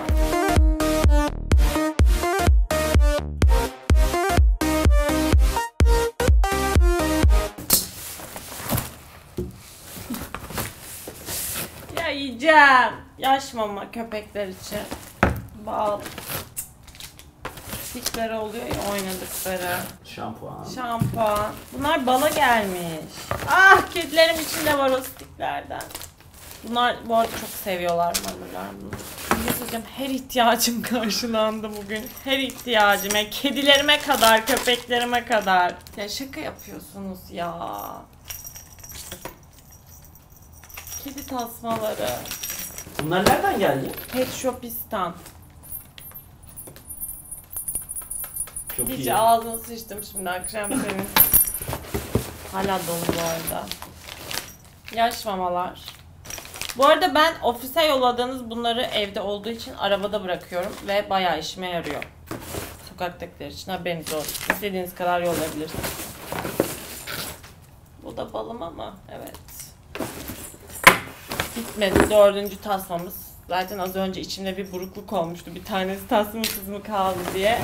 Ya yiyeceğim. Yaş mama köpekler için. Bal. Stikleri oluyor ya, oynadıkları. Şampuan. Bunlar bala gelmiş. Ah, kedilerim için de var o stiklerden. Bunlar bu arada çok seviyorlar mamalar bunu. Her ihtiyacım karşılandı bugün. Her ihtiyacım. Kedilerime kadar, köpeklerime kadar. Ya şaka yapıyorsunuz ya. Kedi tasmaları. Bunlar nereden geldi? Pet Shopistan. Çok Hiç iyi. ağzını sıçtım şimdi akşam senin. Hala dolu bu arada. Yaş mamalar. Bu arada ben ofise yolladığınız bunları evde olduğu için arabada bırakıyorum ve bayağı işime yarıyor. Sokaktakiler için haberiniz olsun. İstediğiniz kadar yollayabilirsiniz. Bu da balım ama evet. Bitmedi. 4. tasmamız. Zaten az önce içimde bir burukluk olmuştu. Bir tanesi tasmasız mı kaldı diye.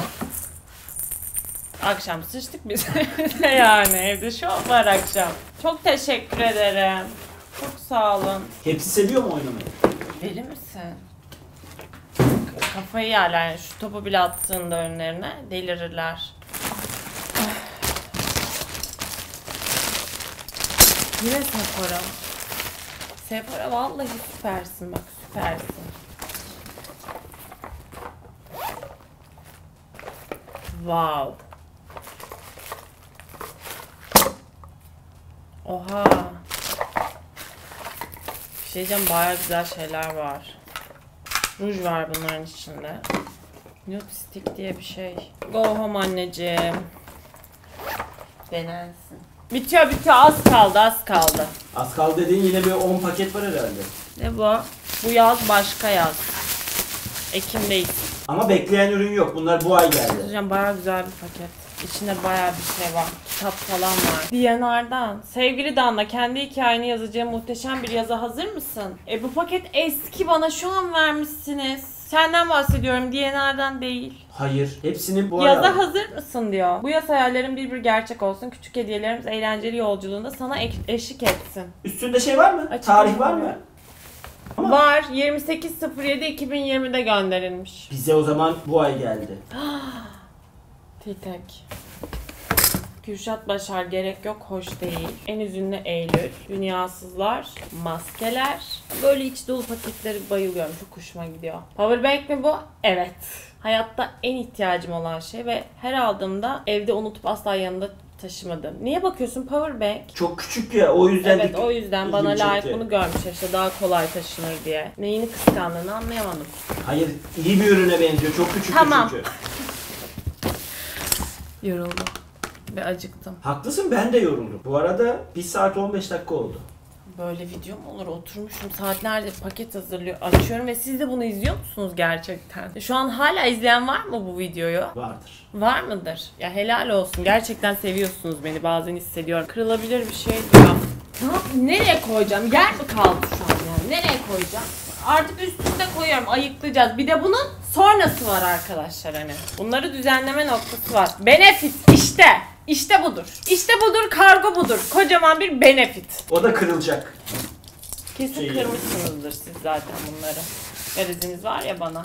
Akşam sıçtık biz. Yani evde şov var akşam. Çok teşekkür ederim. Çok sağ olun. Hepsi seviyor mu oynamayı? Deli misin? Kafayı yerler. Yani şu topu bile attığında önlerine delirirler. Yine Sephora. Sephora vallahi süpersin bak, süpersin. Wow. Oha. Bir şey diyeceğim, bayağı güzel şeyler var. Ruj var bunların içinde. Nude stick diye bir şey. Go home anneciğim. Denensin. Bitiyor az kaldı. Az kaldı dediğin yine bir 10 paket var herhalde. Ne bu? Bu yaz başka yaz. Ekim'deyiz. Ama bekleyen ürün yok. Bunlar bu ay geldi. Hocam bayağı güzel bir paket. İçinde bayağı bir şey var. Kitap falan var. DNR'dan. Sevgili Danla, kendi hikayeni yazacağım muhteşem bir yaza hazır mısın? Bu paket eski, bana şu an vermişsiniz. Senden bahsediyorum, DNR'dan değil. Hayır. Hepsini bu ay Yaza aldım. hazır mısın diyor. Bu yaz hayallerin bir gerçek olsun. Küçük hediyelerimiz eğlenceli yolculuğunda sana eşlik etsin. Üstünde şey var mı? Açık Tarih mı? var mı? Ama Var. 28.07.2020'de gönderilmiş. bize o zaman bu ay geldi. Titek. Kürşat Başar, gerek yok, hoş değil. En üzünlü Eylül. Dünyasızlar. Maskeler. Böyle iç dolu paketleri bayılıyorum. Çok hoşuma gidiyor. Powerbank mi bu? Evet. Hayatta en ihtiyacım olan şey ve her aldığımda evde unutup asla yanımda taşımadım. Niye bakıyorsun? Powerbank. Çok küçük ya, o yüzden Evet, o yüzden bana ilgimi layık çekti. bunu görmüş işte, daha kolay taşınır diye. Neyini kıskandığını anlayamadım. Hayır, iyi bir ürüne benziyor. Çok küçük Tamam. çünkü. Yoruldum ve acıktım. Haklısın, ben de yoruldum. Bu arada 1 saat 15 dakika oldu. Böyle video mu olur? Oturmuşum saatlerce paket açıyorum ve siz de bunu izliyor musunuz gerçekten? Şu an hala izleyen var mı bu videoyu? Vardır. Var mıdır? Ya helal olsun. Gerçekten seviyorsunuz beni. Bazen hissediyorum. Kırılabilir bir şey diyor. Nereye koyacağım? Yer mi kaldı şu an yani? Nereye koyacağım? Artık üstüne koyuyorum. Ayıklayacağız. Bir de bunun sonrası var arkadaşlar hani. Bunları düzenleme noktası var. Benefit işte. İşte budur. İşte budur, kargo budur. Kocaman bir benefit. O da kırılacak. Kesin kırmışsınızdır siz zaten bunları. Gareziniz var ya bana.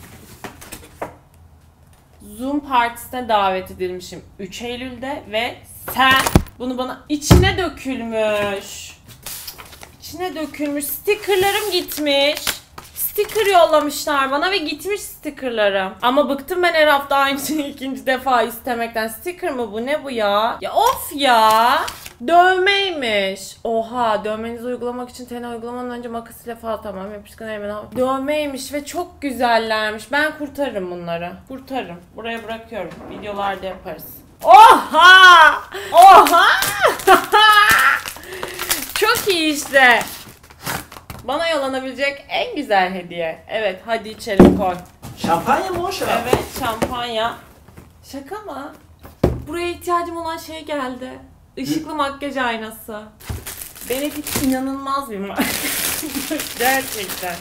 Zoom partisine davet edilmişim 3 Eylül'de ve sen bunu bana içine dökülmüş. İçine dökülmüş. Stickerlarım gitmiş. Sticker yollamışlar bana ve gitmiş stickerlarım. Ama bıktım ben her hafta aynı şeyi ikinci defa istemekten. Sticker mı bu? Ne bu ya? Ya of ya. Dövmeymiş. Oha, dövmenizi uygulamak için tene uygulamanın önce makas ile falan, tamam, yapışkan hemen. Dövmeymiş ve çok güzellermiş. Ben kurtarırım bunları. Kurtarırım. Buraya bırakıyorum. Videolarda yaparız. Oha! Oha! Çok iyi işte. Bana yollanabilecek en güzel hediye. Evet, hadi içelim, koy. Şampanya mı o şarap? Evet, şampanya. Şaka mı? Buraya ihtiyacım olan şey geldi. Işıklı makyaj aynası. Benefit inanılmaz bir marka. Gerçekten.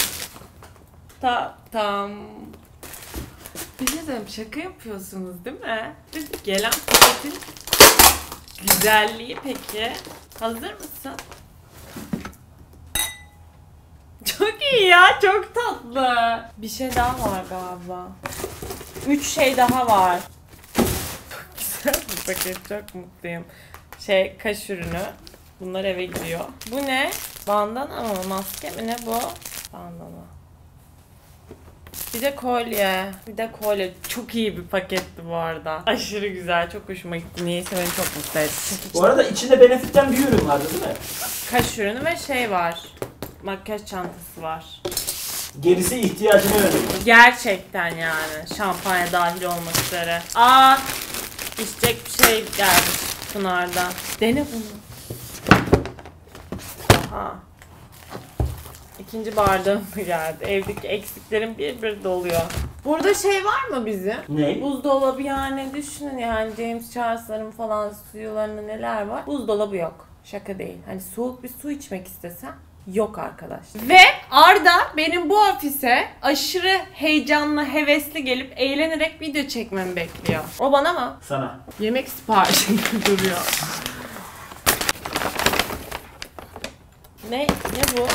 Tam. Bir şey söyleyeyim, şaka yapıyorsunuz değil mi? Gelen paketin güzelliği peki. Hazır mısın? Çok iyi ya, çok tatlı. Bir şey daha var galiba. 3 şey daha var. Çok güzel bir paket, çok mutluyum. Kaş ürünü. Bunlar eve gidiyor. Bu ne? Bandana mı? Maske mi? Ne bu? Bandana. Bir de kolye. Çok iyi bir paketti bu arada. Aşırı güzel. Çok hoşuma gitti. Niyeyse beni çok mutlu etti. Bu arada içinde Benefit'ten bir ürün vardı değil mi? Kaş ürünü ve var. Makyaj çantası var. Gerisi ihtiyacına yönelik. Gerçekten yani. Şampanya dahil olmak üzere. İçecek bir şey gelmiş Pınar'dan. Dene bunu. Aha. İkinci bardağım geldi. Evdeki eksiklerim bir doluyor. Burada var mı bizim? Ne? Buzdolabı, yani düşünün yani James Charles'ların falan suyularında neler var. Buzdolabı yok. Şaka değil. Hani soğuk bir su içmek istesem Yok arkadaşlar. Ve Arda benim bu ofise aşırı heyecanlı, hevesli gelip eğlenerek video çekmemi bekliyor. O bana mı? Sana. Yemek siparişi gibi duruyor. Ne bu?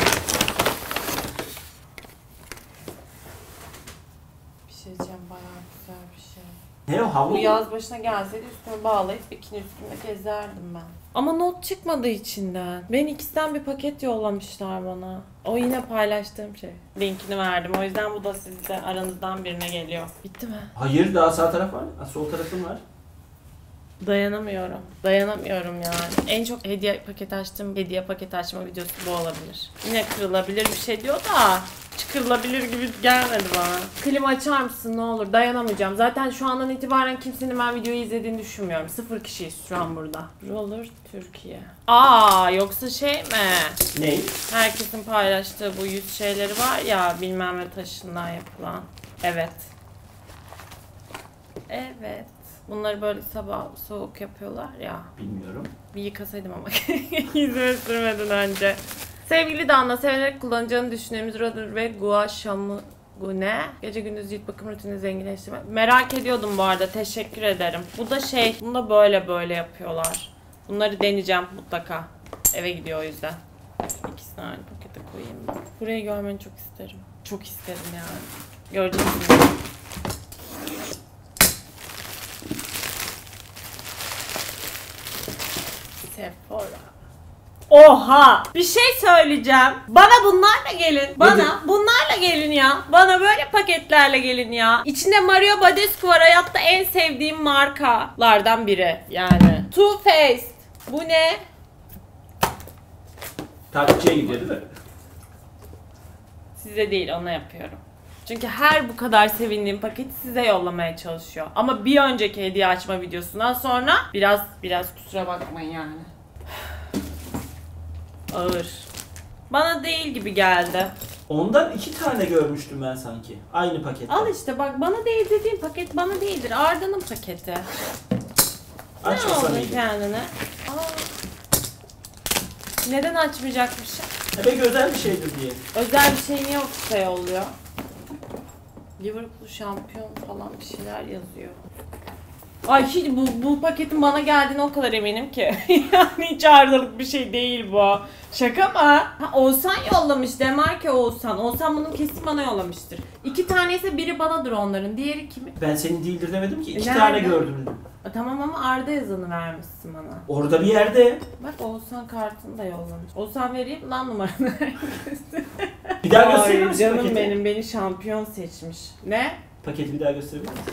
Bir şey diyeceğim, bayağı güzel bir şey. Ne o, havlu Bu mu? yaz başına gelseydi üstüme bağlayıp bikini üstünde gezerdim ben. Ama not çıkmadı içinden. Ben ikisinden bir paket yollamışlar bana. O yine paylaştığım şey. Linkini verdim. O yüzden bu da sizde aranızdan birine geliyor. Bitti mi? Hayır, daha sağ taraf var. Sol tarafın var. Dayanamıyorum. Dayanamıyorum yani. En çok hediye paket açma videosu bu olabilir. Yine kırılabilir bir şey diyor da çıkırılabilir gibi gelmedi bana. Klima açar mısın ne olur? Dayanamayacağım. Zaten şu andan itibaren kimsenin ben videoyu izlediğini düşünmüyorum. 0 kişiyiz şu an burada. Roller Türkiye. Yoksa şey mi? Ne? Herkesin paylaştığı bu yüz şeyleri var ya, bilmem ne taşından yapılan. Evet. Evet. Bunları böyle sabah soğuk yapıyorlar ya. Bilmiyorum. Bir yıkasaydım ama yüzüme sürmeden önce. Sevgili Danla, severek kullanacağını düşündüğümüz Roller ve Gua Shamu ne? Gece gündüz cilt bakım rutinini zenginleştirme. Merak ediyordum bu arada. Teşekkür ederim. Bu da bunu da böyle yapıyorlar. Bunları deneyeceğim mutlaka. Eve gidiyor o yüzden. İkisini aynı pakete koyayım ben. Burayı görmeni çok isterim. Çok isterim yani. Göreceksiniz. Sephora. Oha! Bir şey söyleyeceğim. Bana bunlarla gelin. Bunlarla gelin ya. Bana böyle paketlerle gelin ya. İçinde Mario Badescu var. Hayatta en sevdiğim markalardan biri. Yani. Too Faced. Bu ne? Takipçiye gidiyor değil mi? Size değil, ona yapıyorum. Çünkü her bu kadar sevindiğim paketi size yollamaya çalışıyor. Ama bir önceki hediye açma videosundan sonra biraz kusura bakmayın yani. Ağır. Bana değil gibi geldi. Ondan 2 tane görmüştüm ben sanki. Aynı pakette. Al işte bak, bana değil dediğim paket bana değildir. Arda'nın paketi. Açmasan ne oldu iyiydi. kendine? Neden açmayacakmışım? Belki özel bir şeydir diye. Özel bir şey niye ofise oluyor? Liverpool şampiyon falan bir şeyler yazıyor. Ay hiç bu paketin bana geldiğine o kadar eminim ki. Yani hiç Arda'lık bir şey değil bu. Şaka mı? Oğuzhan yollamış. Demarke Oğuzhan. Oğuzhan bunu kesin bana yollamıştır. 2 tane ise biri banadır onların. Diğeri kimin? Ben senin değildir demedim ki. 2 Nerede? tane gördüm dedim. Tamam ama Arda yazanı vermişsin bana. Orada bir yerde. Bak Oğuzhan kartını da yollamış. Oğuzhan vereyim lan numaranı. Bir daha gösterir Ay misin canım paketi? benim, beni şampiyon seçmiş. Ne? Paketi bir daha gösterebilir misin?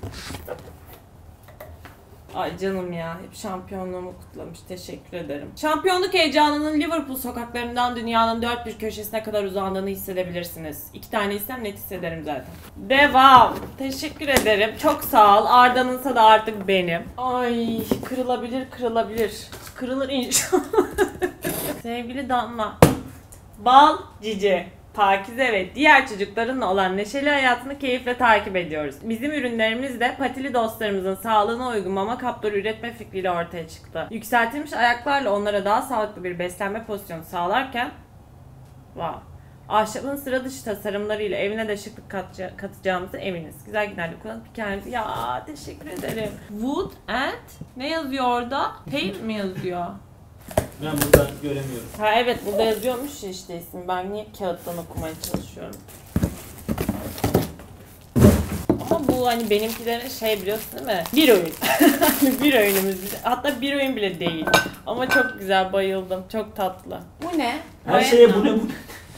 Ay canım ya, hep şampiyonluğumu kutlamış, teşekkür ederim. Şampiyonluk heyecanının Liverpool sokaklarından dünyanın dört bir köşesine kadar uzandığını hissedebilirsiniz. 2 tane istem net hissederim zaten. Devam. Teşekkür ederim. Çok sağ ol. Arda'nınsa da artık benim. Ay kırılabilir. Kırılır inşallah. Sevgili Damla. Bal Cici. Pakize ve diğer çocuklarınla olan neşeli hayatını keyifle takip ediyoruz. Bizim ürünlerimiz de patili dostlarımızın sağlığına uygun mama kapları üretme fikriyle ortaya çıktı. Yükseltilmiş ayaklarla onlara daha sağlıklı bir beslenme pozisyonu sağlarken ahşabın sıra dışı tasarımlarıyla evine de şıklık katacağımıza eminiz. Güzel günlerle kullanıp hikayenizi... Ya teşekkür ederim. Wood and... Ne yazıyor orada? Paint mi yazıyor? Ben buradan göremiyorum. Ha evet, burada yazıyormuş ya işte isim. Ben niye kağıttan okumaya çalışıyorum? Ama bu hani benimkilerin biliyorsun değil mi? Bir oyun. Bir oyunumuz. Hatta bir oyun bile değil. Ama çok güzel, bayıldım. Çok tatlı. Bu ne? Her şeye bu ne bu?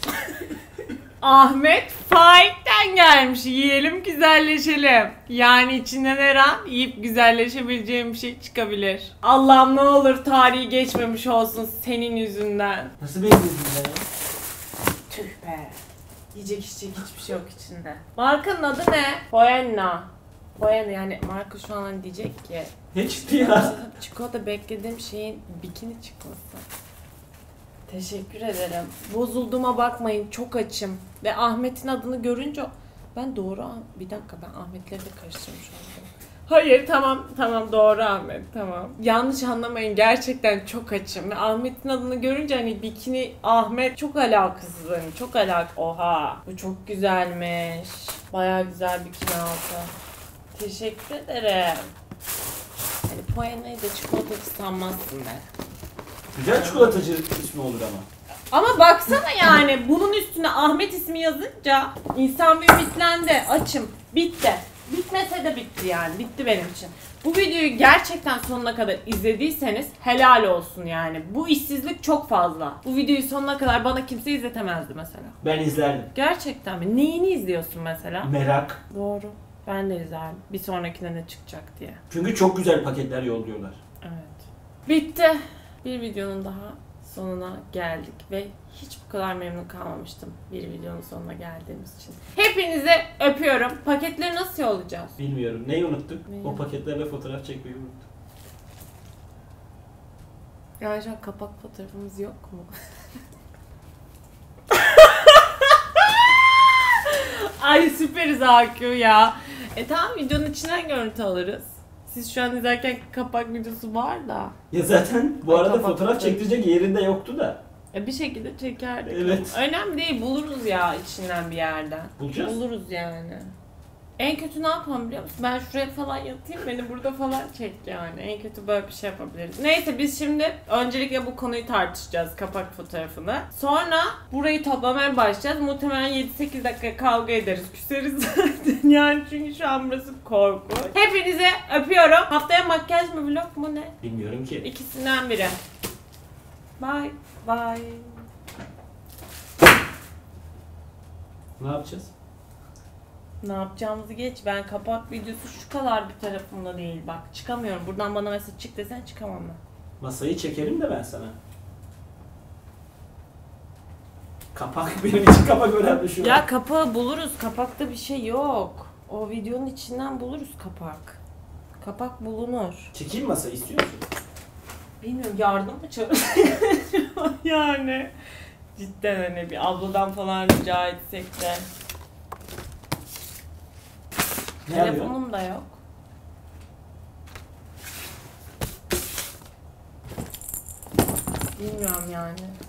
Ahmet Faik'ten gelmiş. Yiyelim güzelleşelim. Yani içinden her an yiyip güzelleşebileceğim bir şey çıkabilir. Allah'ım ne olur tarihi geçmemiş olsun senin yüzünden. Nasıl bekledin ya? Tüh be. Yiyecek içecek hiçbir şey yok içinde. Markanın adı ne? Boyenna. Boyenna yani marka şu an hani diyecek ki. Ne çıktı ya? Çikolata beklediğim şeyin bikini çıkması. Teşekkür ederim. Bozulduğuma bakmayın, çok açım. Ve Ahmet'in adını görünce ben bir dakika ben Ahmet'leri de karıştırmış oldum. Hayır tamam doğru Ahmet tamam. Yanlış anlamayın gerçekten çok açım. Ve Ahmet'in adını görünce hani bikini Ahmet çok alakasız hani çok Oha bu çok güzelmiş. Baya güzel bikini altı. Teşekkür ederim. Hani Poena'yı da çikolatacı sanmazsın be. Güzel çikolatacı ismi olur ama. Ama baksana yani bunun üstüne Ahmet ismi yazınca insan bir ümitlendi. Açım. Bitti. Bitmese de bitti yani. Bitti benim için. Bu videoyu gerçekten sonuna kadar izlediyseniz helal olsun yani. Bu işsizlik çok fazla. Bu videoyu sonuna kadar bana kimse izletemezdi mesela. Ben izlerdim. Gerçekten mi? Neyini izliyorsun mesela? Merak. Doğru. Ben de izlerdim. Bir sonrakine ne çıkacak diye. Çünkü çok güzel paketler yolluyorlar. Evet. Bitti. Bir videonun daha sonuna geldik ve hiç bu kadar memnun kalmamıştım bir videonun sonuna geldiğimiz için. Hepinizi öpüyorum. Paketleri nasıl yollayacağız? Bilmiyorum. Neyi unuttuk? Neyi? O paketlerle fotoğraf çekmeyi unuttuk. Yani şu an kapak fotoğrafımız yok mu? Ay süperiz AQ ya. Tamam videonun içinden görüntü alırız. Siz şu an izlerken kapak videosu var da. Ya zaten bu arada kapak fotoğraf çektirecek yerinde yoktu da. Bir şekilde çekerdik. Evet. Önemli değil buluruz ya içinden bir yerden. Bulacağız. Buluruz yani. En kötü ne yapalım biliyor musun? Ben şuraya falan yatayım beni burada falan çek yani. En kötü böyle bir şey yapabiliriz. Neyse biz şimdi öncelikle bu konuyu tartışacağız kapak fotoğrafını. Sonra burayı toplamaya başlayacağız. Muhtemelen 7-8 dakika kavga ederiz. Küseriz zaten yani çünkü şu an burası korkunç. Hepinize öpüyorum. Haftaya makyaj mı vlog mu ne? Bilmiyorum ki. İkisinden biri. Bye bye. Ne yapacağız? Ne yapacağımızı geç. Ben kapak videosu şu kadar bir tarafımda değil bak. Çıkamıyorum. Buradan bana mesela çık desen çıkamam ben. Masayı çekerim de ben sana. Kapak benim için kapak önemli şu an. Ya kapağı buluruz. Kapakta bir şey yok. O videonun içinden buluruz kapak. Kapak bulunur. Çekeyim masayı istiyor musun? Bilmiyorum yardım mı çağırsın? Yani. Cidden hani bir abladan falan rica etsek de. Ne yapıyor? Telefonum da yok. Bilmiyorum yani.